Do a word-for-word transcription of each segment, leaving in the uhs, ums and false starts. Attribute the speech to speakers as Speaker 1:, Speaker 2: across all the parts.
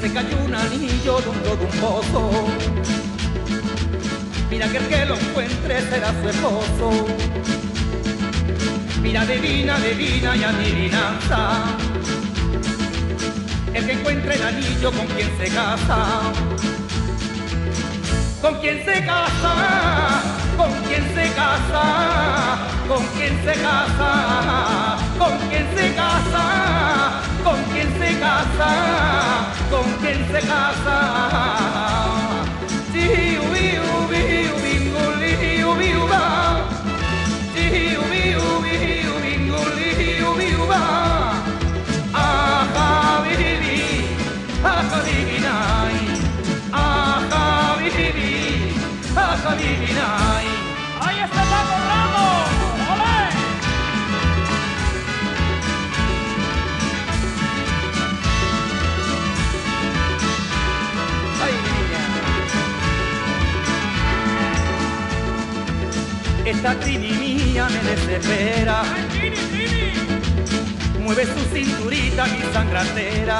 Speaker 1: se cayó un anillo dentro de un pozo. Mira que el que lo encuentre será su esposo. Mira, adivina, adivina y adivinanza. El que encuentre el anillo con quien se casa. ¿Con quién se casa? ¿Con quién se casa? ¿Con quién se casa? ¿Con quién se casa? ¿Con quién se casa? ¿Con quién se casa? Sí, ubi, ubi, ubinguli, ubi, uba. Sí, ubi, ubi, ubinguli, ubi, uba. Ajá, bibi, ajá, bibi, ajá, bibi, ajá, bibi.
Speaker 2: ¡Ahí está Paco Ramos! ¡Olé!
Speaker 1: ¡Ay, niña! Esta Trini mía me desespera.
Speaker 2: ¡Ay, Trini, Trini!
Speaker 1: Mueve su cinturita mi sangratera.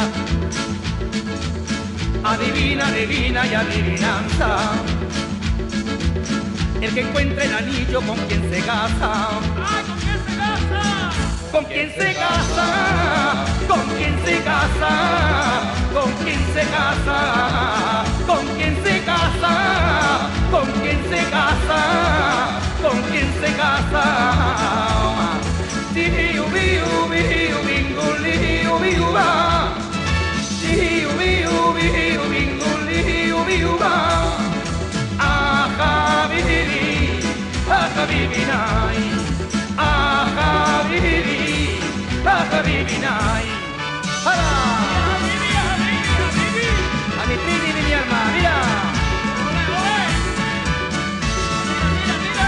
Speaker 1: Adivina, adivina y adivinanza. El que encuentre el anillo con quien se casa.
Speaker 2: ¡Ay, con quién se casa!
Speaker 1: ¿Con quién se casa? ¿Con quién se casa? ¿Con quién se casa? ¿Con quién se casa? ¿Con quién se casa? ¿Con quién se casa? Sí, ubi, ubi, ubinguli, ubi, uba. Sí, ubi, ubi, ubinguli, ubi, uba. Ajá, bibi, ajá, bibi, nai. Ajá, bibi, ajá, bibi, nai. ¡Hala!
Speaker 2: ¡A Bibi, a Bibi, a Bibi!
Speaker 1: A mi Trini de mi alma, mira.
Speaker 2: ¡Olé, olé! ¡Mira, mira,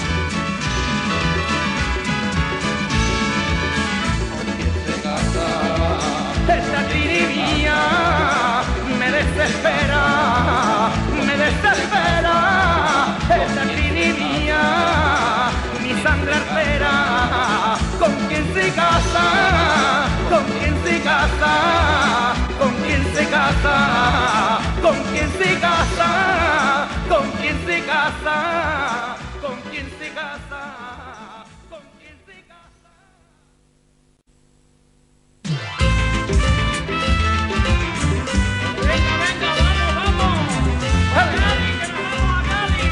Speaker 2: mira!
Speaker 1: Esta Trini mía me desespera, me desespera. Esta Trini mía, mi sangre artera. ¿Con quién se casa? ¿Con quién se casa? ¿Con quién se casa? ¿Con quién se casa? ¿Con quién se casa? ¿Con quién se casa? ¿Con quién se casa?
Speaker 2: ¡Venga, venga, vamos, vamos! ¡A Cali, que nos vamos a Cali!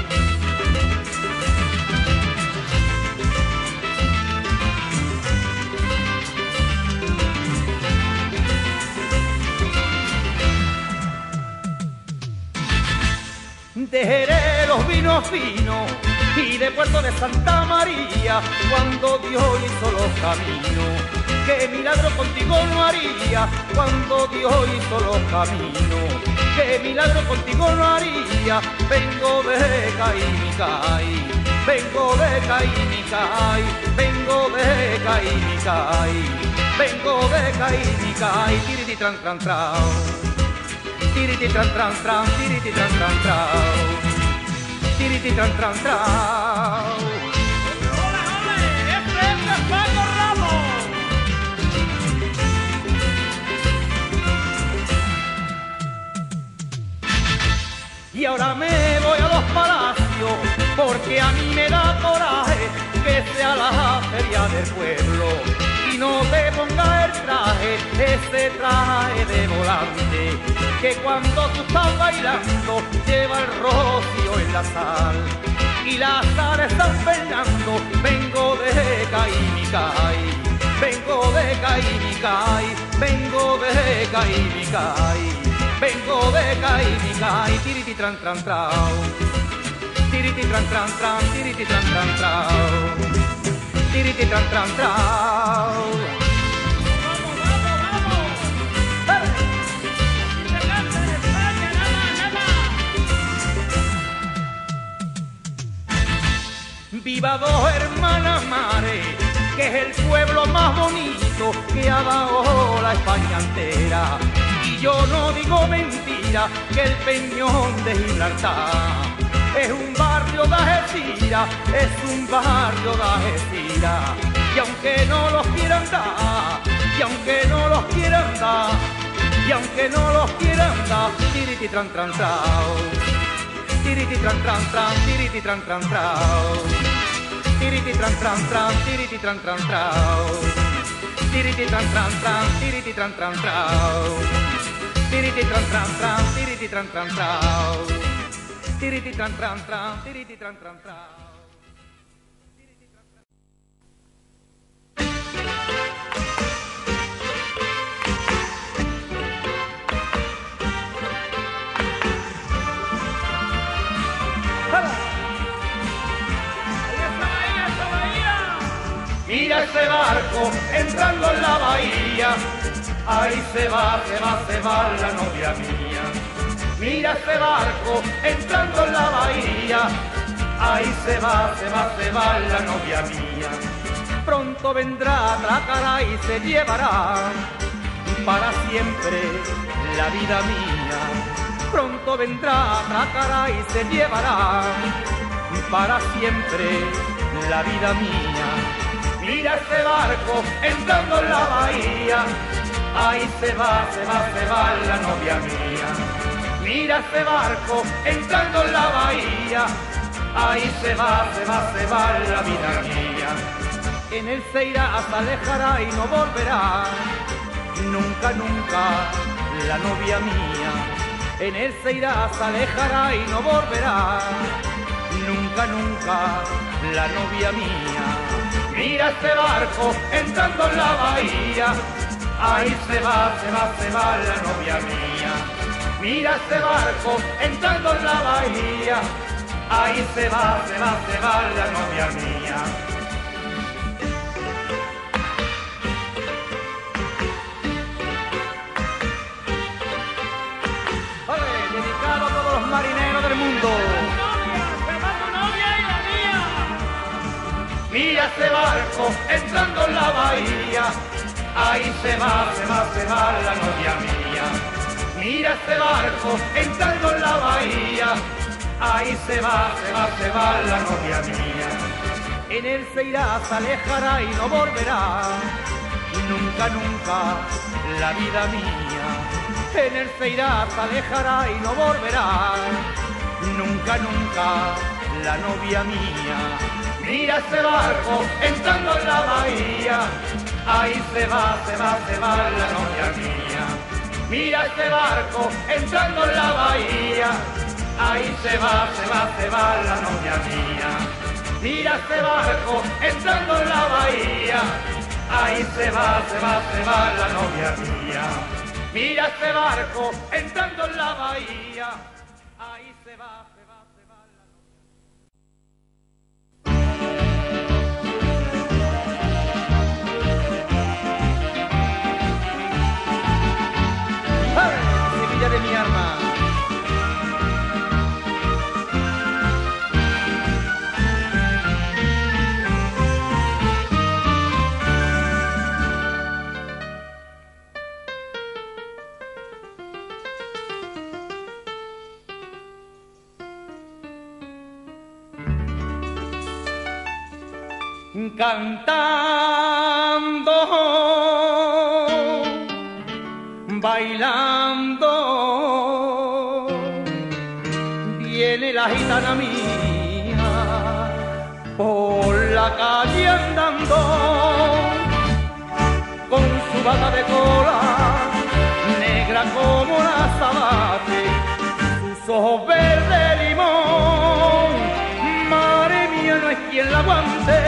Speaker 1: De Jerez los vinos finos y de Puerto de Santa María, cuando Dios hizo los caminos, qué milagro contigo no haría. Cuando Dios hizo los caminos, qué milagro contigo no haría. Vengo de Caimicay, vengo de Caimicay, vengo de Caimicay, vengo de Caimicay, tiriti tran tran trao. Tiriti tran tran tran, tiriti tran tran trao. Tiriti tran tran trao.
Speaker 2: ¡Ole, ole! ¡Este es Paco Ramos!
Speaker 1: Y ahora me voy a los palacios, porque a mí me da coraje que sea la feria del pueblo y no te ponga el traje, ese traje de volante, que cuando tú estás bailando lleva el rocío en la sal. Y la sal es San Fernando, vengo de Caimicay, vengo de Caimicay, vengo de Caimicay, vengo de Caimicay, tiriti tran tran trao. Tiriti tran tran tran, tiriti tran tran trao. Tiriti tran tran trao.
Speaker 2: ¡Vamos, vamos, vamos! ¡Aquí se canta en España, nada, nada!
Speaker 1: Viva dos hermanas mares, que es el pueblo más bonito que ha dado la España entera. Y yo no digo mentira, que el Peñón de Gibraltar es un barrio de Algeciras, es un barrio de Algeciras. Y aunque no los quieran dar, y aunque no los quieran dar, y y aunque no los quieran dar, tiriti tran tran trao, tiriti tran tran tran, tiriti tran tran trao, tiriti tran tran tran, tiriti tran tran trao, tiriti tran tran tran, tiriti tran tran trao, tiriti tran tran tran, tiriti tran tran trao, tiriti tran tran tran, tiriti tran tran trao. Mira ese barco entrando en la bahía, ahí se va, se va, se va la novia mía. Mira ese barco entrando en la bahía, ahí se va, se va, se va la novia mía. Pronto vendrá, atracará y se llevará para siempre la vida mía. Pronto vendrá, atracará y se llevará para siempre la vida mía. Mira ese barco entrando en la bahía, ahí se va, se va, se va la novia mía. Mira ese barco entrando en la bahía, ahí se va, se va, se va la vida mía. En él se irá, se alejará y no volverá, nunca, nunca la novia mía. En él se irá, se alejará y no volverá, nunca, nunca la novia mía. Mira este barco entrando en la bahía, ahí se va, se va, se va la novia mía. Mira este barco entrando en la bahía, ahí se va, se va, se va la novia mía. Vale, dedicado a todos los marineros del mundo. Mira ese barco entrando en la bahía, ahí se va, se va, se va la novia mía. Mira ese barco entrando en la bahía, ahí se va, se va, se va la novia mía. En él se irá, se alejará y no volverá, nunca, nunca la vida mía. En él se irá, se alejará y no volverá, nunca, nunca la novia mía. Mira ese barco entrando en la bahía, ahí se va, se va, se va la novia mía. Mira ese barco entrando en la bahía, ahí se va, se va, se va la novia mía. Mira ese barco entrando en la bahía, ahí se va, se va, se va la novia mía. Mira ese barco entrando en la bahía, ahí se va, se va, se va la novia mía. ¡Hey! Sevilla de mi alma. Cantando, bailando, viene la gitana mía por la calle andando, con su bata de cola negra como la sabate, sus ojos verde limón, madre mía, no es quien la aguante.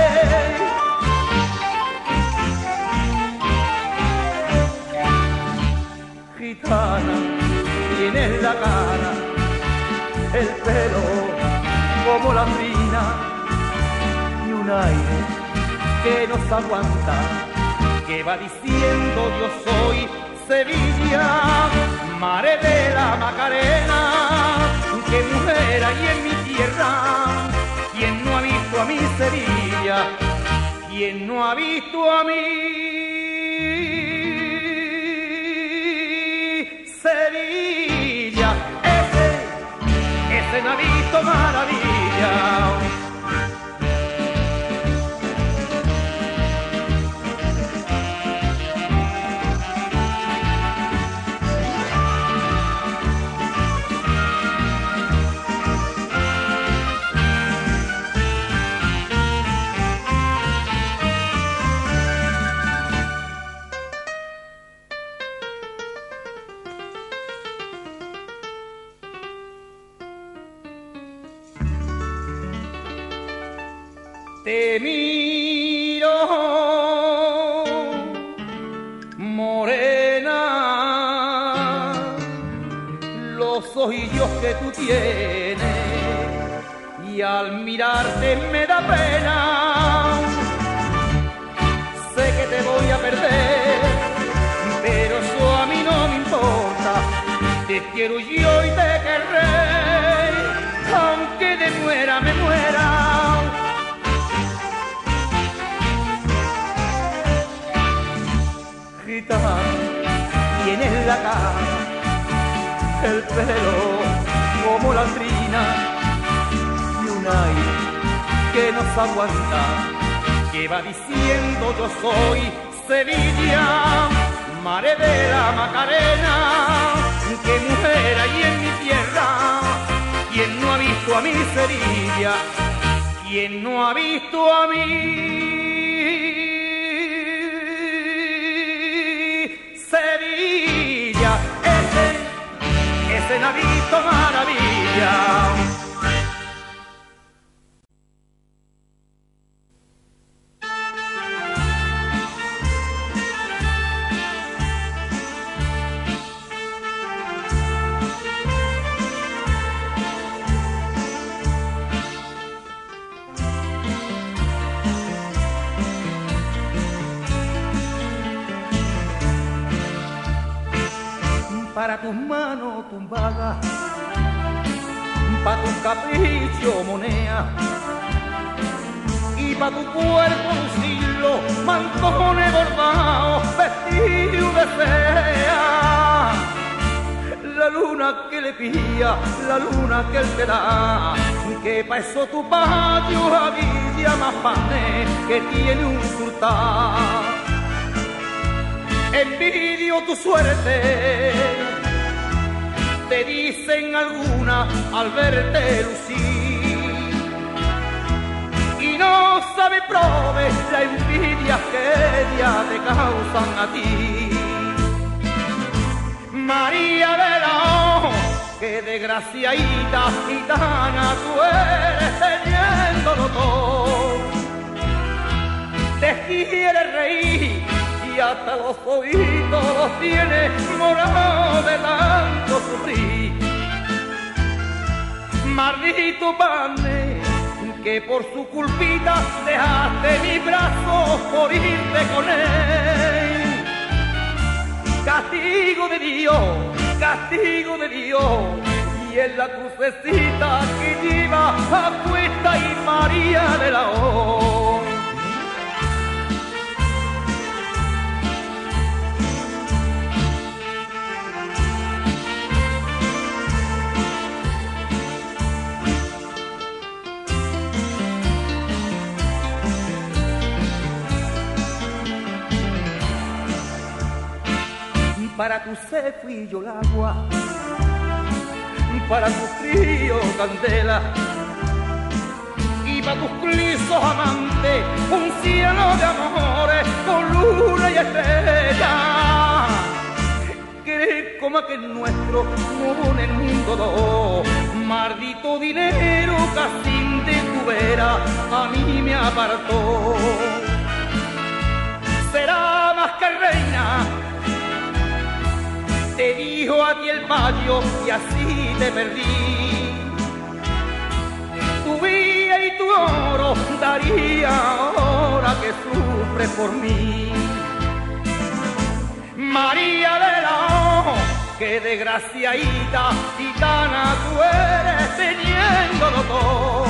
Speaker 1: Gitana, tienes la cara, el pelo como la fina y un aire que nos aguanta, que va diciendo yo soy Sevilla, mare de la Macarena, que mujer hay en mi tierra, quien no ha visto a mi Sevilla, quien no ha visto a mi Sevilla, ese, ese no ha visto maravilla. Te miro, morena, los ojillos que tú tienes, y al mirarte me da pena. Sé que te voy a perder, pero eso a mí no me importa. Te quiero yo y te querré, aunque de muera me muera. Gitana, tienes la cara, el pelo como la trina, y un aire que nos aguanta, que va diciendo yo soy Sevilla, mare de la Macarena, que mujer hay en mi tierra. ¿Quién no ha visto a mi Sevilla? ¿Quién no ha visto a mi Sevilla? Ese, ese no ha visto maravilla. Para tus manos tumbadas, pa' tu capricho monea, y pa' tu cuerpo lucirlo, mantones bordados, vestido de sea. La luna que le pilla, la luna que él te da, que pa' eso tu patio había más panes que tiene un sultán. Envidio tu suerte, te dicen alguna al verte lucir, y no sabe prove la envidia que ya te causan a ti. María de la O, que desgraciadita gitana tú eres teniéndolo todo. Te quiere reír y hasta los oídos los tiene morados de tanto sufrir. Maldito pane, que por su culpita dejaste mi brazo por irte con él. Castigo de Dios, castigo de Dios, y en la crucecita que lleva a cuesta y María de la O. Para tu sed fui yo el agua, para tus críos candela, y para tus clisos amantes un cielo de amores con luna y estrella. Que como aquel nuestro no en el mundo dos, maldito dinero casi de tu vera a mí me apartó. Será más que reina, te dijo a ti el payo y así te perdí. Tu vida y tu oro daría ahora que sufres por mí. María de la O, que desgraciadita gitana tú eres teniéndolo todo.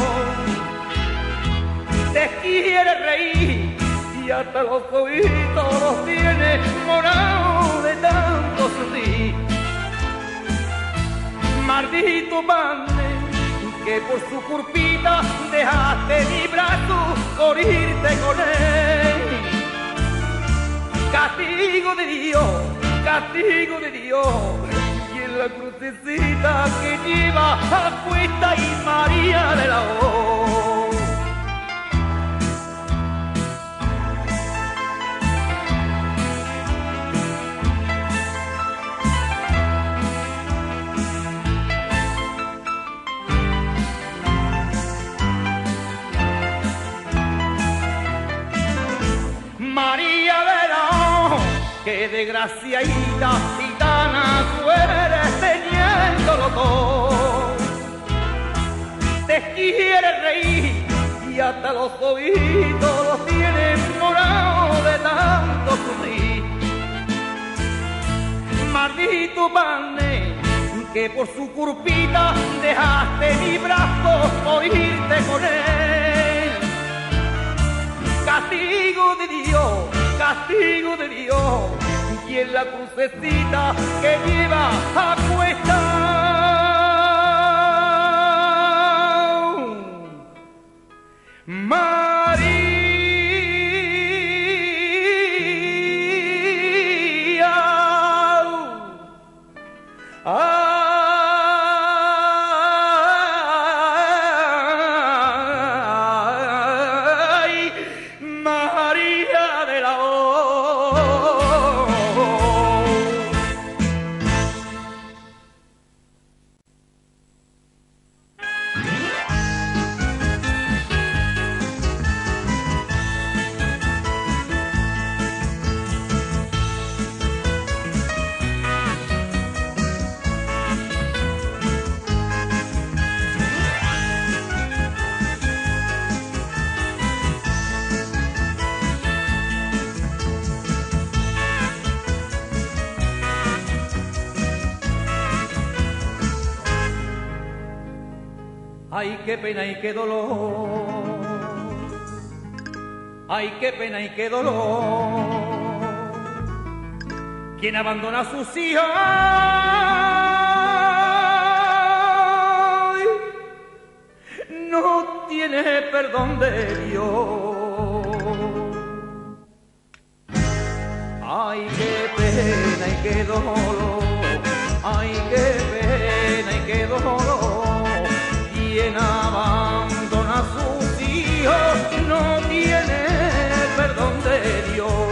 Speaker 1: Te quiere reír y hasta los oídos los tiene morados de tanto sufrir. Maldito pane, que por su culpita dejaste mi brazo por irte con él. Castigo de Dios, castigo de Dios, y en la crucecita que lleva a cuesta y María de la O. qué desgraciadita gitana tú eres teniéndolo todo. Te quiere reír y hasta los oídos los tienes morados de tanto sufrir. Maldito pane, que por su curpita dejaste mi brazo morirte con él. Castigo de Dios, castigo de Dios, y en la crucecita que lleva a cuesta. María, ay, María de la O. Ay, qué pena y qué dolor, ay, qué pena y qué dolor, quien abandona a sus hijos no tiene perdón de Dios. Ay, qué pena y qué dolor, ay, qué pena y qué dolor, quien abandona a sus hijos no tiene perdón de Dios.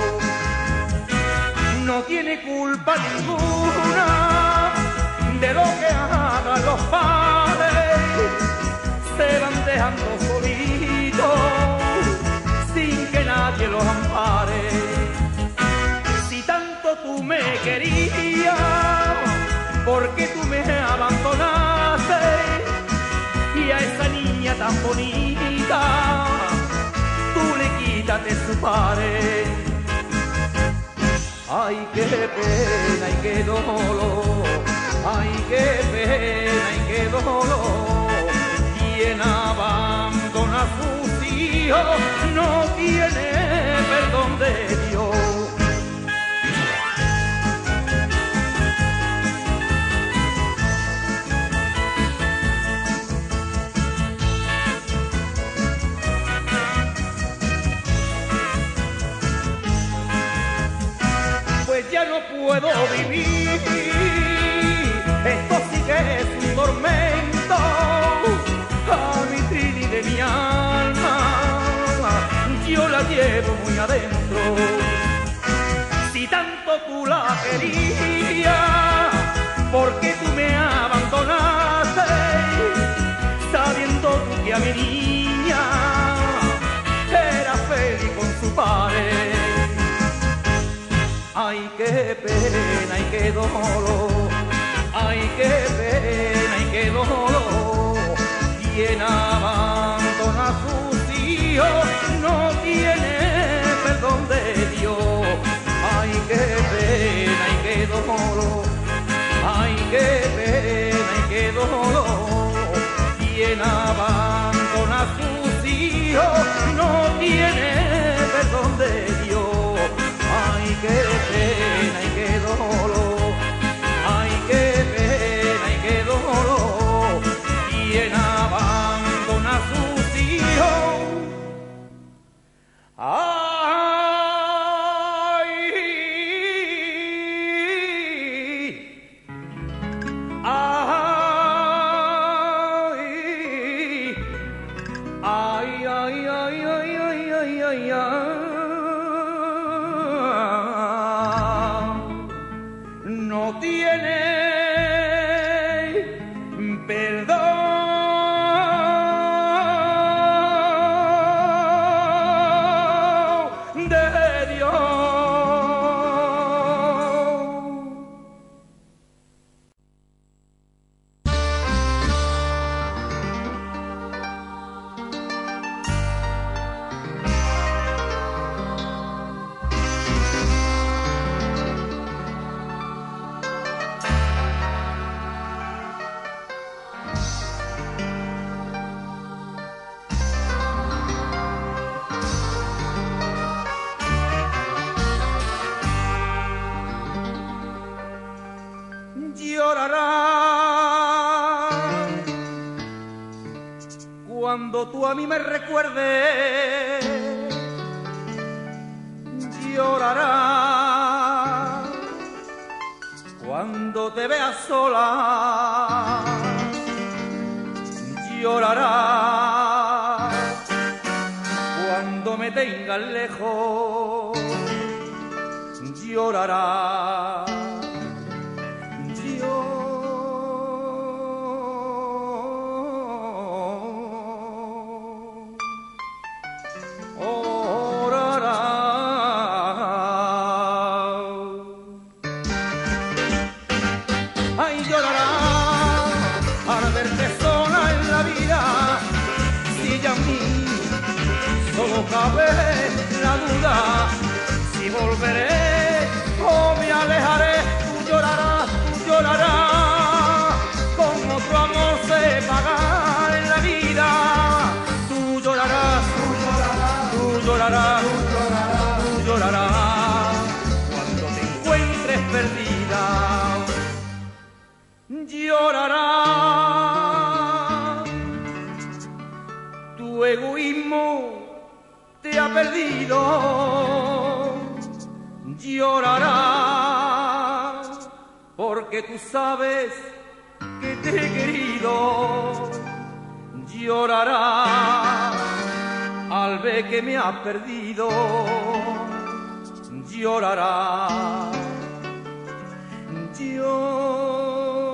Speaker 1: No tiene culpa ninguna de lo que hagan los padres. Se van dejando solitos sin que nadie los ampare. Si tanto tú me querías, ¿por qué tú me abandonaste? Y a esa niña tan bonita tú le quitas de su padre. Ay, qué pena y qué dolor, ay, qué pena y qué dolor, quien abandona a sus hijos no tiene perdón de Dios. Ya no puedo vivir, esto sí que es un tormento a mi Trini de mi alma, yo la llevo muy adentro. Si tanto tú la querías, ¿por qué tú me abandonaste? Sabiendo tú que a mi niña era feliz con su padre. Ay, qué pena y qué dolor, ay, qué pena y qué dolor, quien abandona a sus hijos no tiene perdón de Dios. Ay, qué pena y qué dolor, ay, qué pena y qué dolor, quien abandona a sus hijos no tiene perdón de Dios. Ay, qué pena y qué dolor, ay, qué pena y qué dolor, quien abandona a sus hijos. Ay, Cuando tú a mí me recuerdes, llorarás. Cuando te veas sola, llorarás. Cuando me tengas lejos, llorarás. Cabe la duda si volveré o me alejaré. Tú llorarás, tú llorarás, con otro amor se paga en la vida. Tú llorarás, tú llorarás, tú llorarás, tú llorarás, tú llorarás cuando te encuentres perdida. Llorarás, tu egoísmo te ha perdido. Llorarás porque tú sabes que te he querido. Llorarás al ver que me has perdido. Llorarás. Llorarás.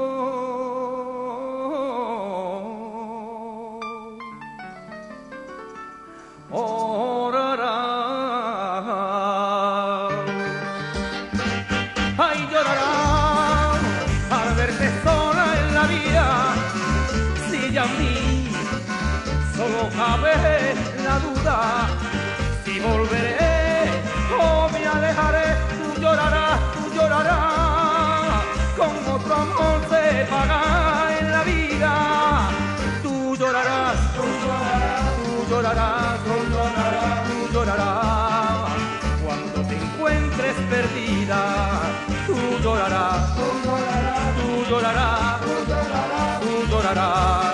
Speaker 1: Cabe la duda si volveré o me alejaré. Tú llorarás, tú llorarás, con otro amor se paga en la vida. Tú llorarás, tú llorarás, tú llorarás, tú llorarás, tú llorarás cuando te encuentres perdida. Tú llorarás, tú llorarás, tú llorarás, tú llorarás, tú llorarás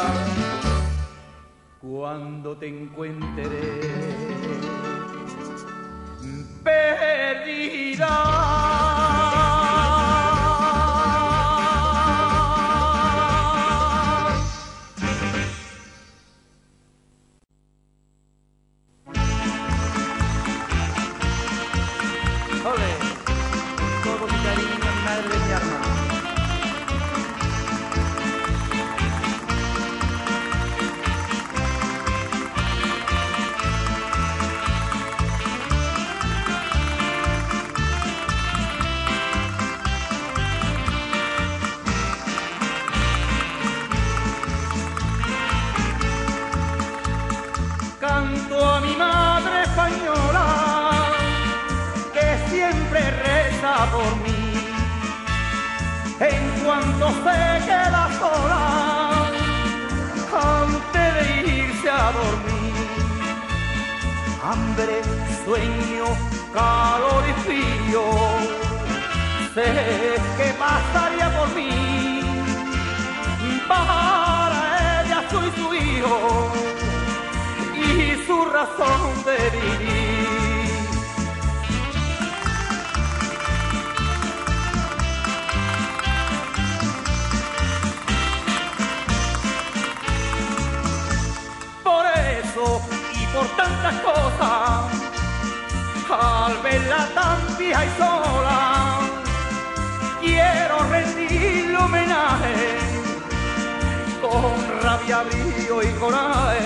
Speaker 1: cuando te encuentre perdida. Ole, todo mi cariño, mi madre de mi arma. Canto a mi madre española, que siempre reza por mí. En cuanto se queda sola, antes de irse a dormir, hambre, sueño, calor y frío, sé que pasaría por mí. Para ella soy su hijo y su razón de vivir. Por eso y por tantas cosas, al verla tan fija y sola, quiero rendirle homenaje con rabia, brío y coraje.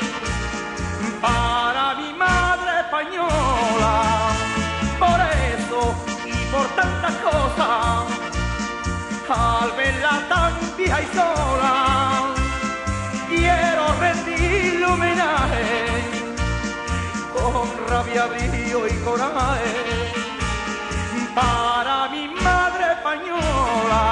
Speaker 1: Para mi madre española, por eso y por tantas cosas, al verla tan vieja y sola, quiero rendirle homenaje con rabia, brío y coraje. Para mi madre española.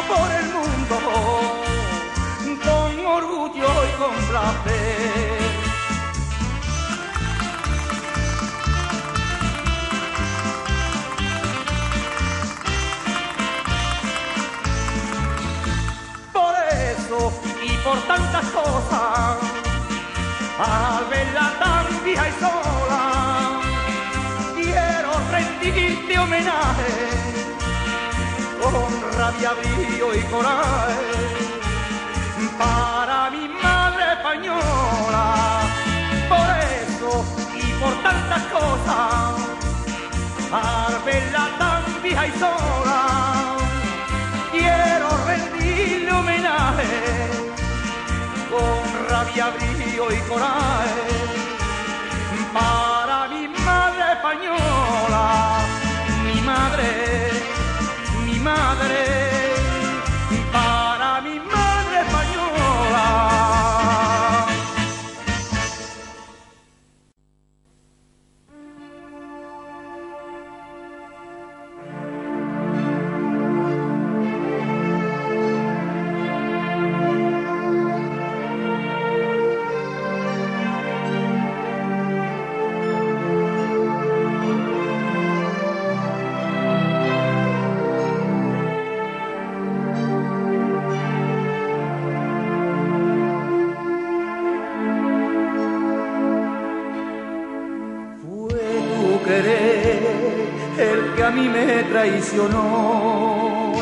Speaker 1: por el mundo con orgullo y con placer. Por eso y por tantas cosas, al verla tan vieja y sola, quiero rendirte homenaje con rabia, brío y coraje para mi madre española. Por eso y por tantas cosas, al verla tan vieja y sola, quiero rendirle homenaje con rabia, brío y coraje para mi madre española, mi madre, mi madre, para mi madre española. El que a mí me traicionó,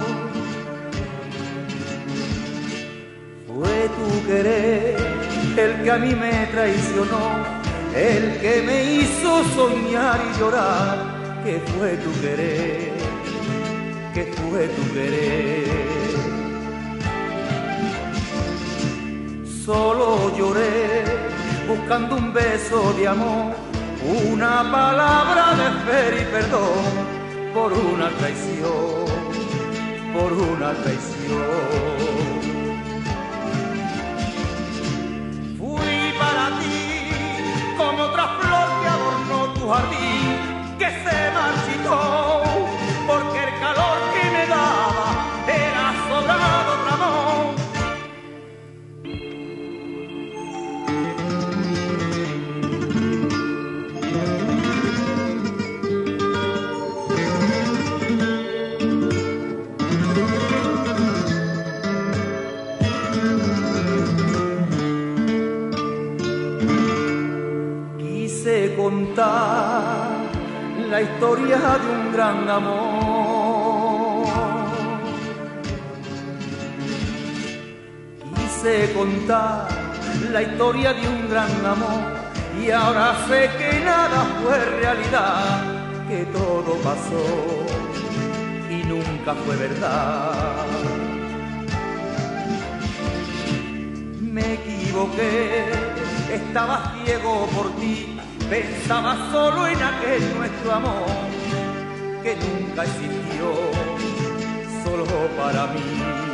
Speaker 1: fue tu querer, el que a mí me traicionó, el que me hizo soñar y llorar, que fue tu querer, que fue tu querer. Solo lloré buscando un beso de amor, una palabra de fe y perdón por una traición, por una traición. Fui para ti como otra flor que adornó tu jardín, que se marchitó porque el calor que me daba era sobrado otro amor. Contar la historia de un gran amor, quise contar la historia de un gran amor, y ahora sé que nada fue realidad, que todo pasó y nunca fue verdad. Me equivoqué, estaba ciego por ti, pensaba solo en aquel nuestro amor que nunca existió, solo para mí.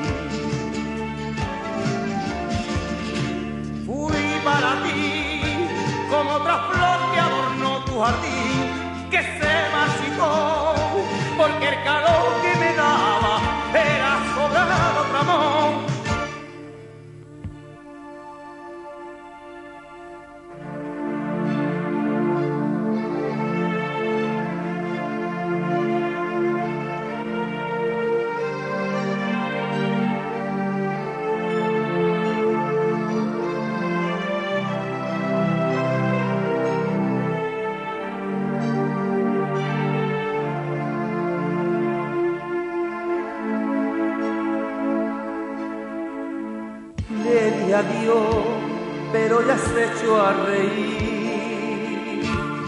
Speaker 1: Fui para ti como otra flor que adornó tu jardín, que se marchitó porque el calor que me daba era sobrado otro amor. Adiós, pero ya se echó a reír.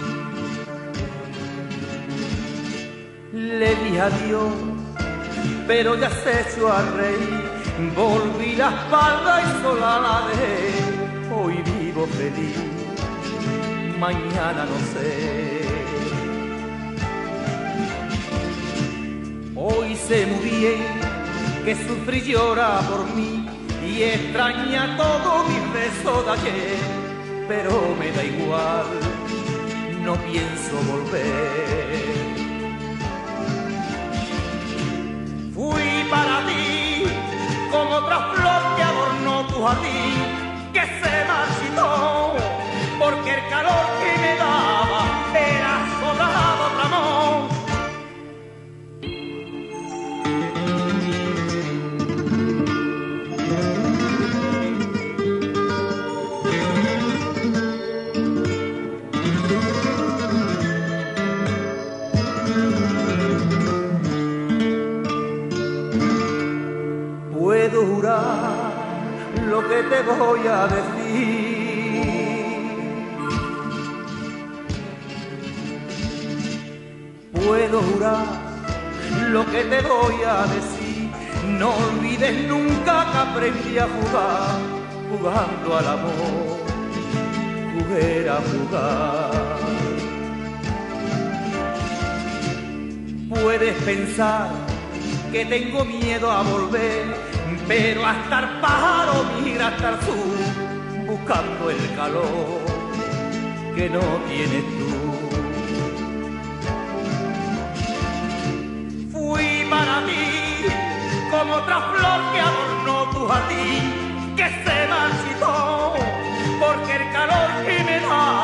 Speaker 1: Le dije adiós, pero ya se echó a reír. Volví la espalda y sola la dejé. Hoy vivo feliz, mañana no sé. Hoy sé muy bien que sufrí y llora por mí, y extraña todo mi beso de ayer, pero me da igual, no pienso volver. Fui para ti jardín que se marchitó, porque el calor que me daba era sobrado otro amor. Puedo jurar lo que te voy a decir. Puedo jurar lo que te voy a decir. No olvides nunca que aprendí a jugar, jugando al amor, jugué a jugar. Puedes pensar que tengo miedo a volver, pero hasta el pájaro mira hasta el sur, buscando el calor que no tienes tú. Fui para ti como otra flor que adornó tu jardín, que se marchitó, porque el calor que me da